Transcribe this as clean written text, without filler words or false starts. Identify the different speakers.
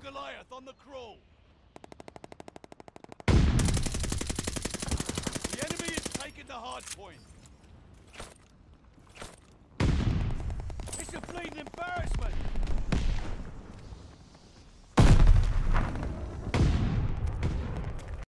Speaker 1: Goliath on the crawl. The enemy has taken the hard point.